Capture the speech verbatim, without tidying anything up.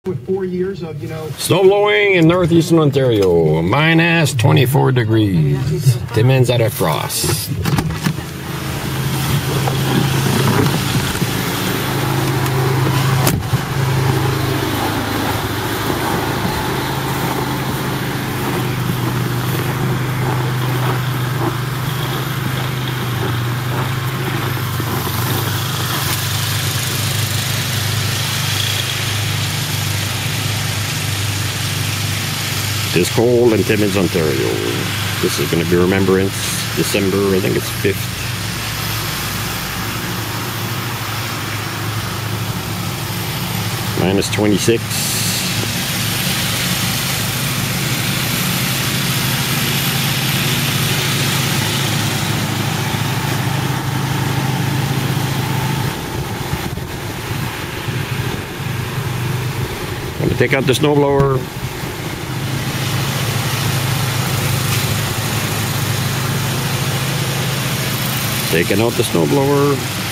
With four years of, you know, snow blowing in northeastern Ontario, minus twenty-four degrees. Timmins at a frost. It's cold in Timmins, Ontario. This is going to be Remembrance, December, I think it's fifth. Minus twenty-six. I'm going to take out the snowblower. Taking out the snowblower.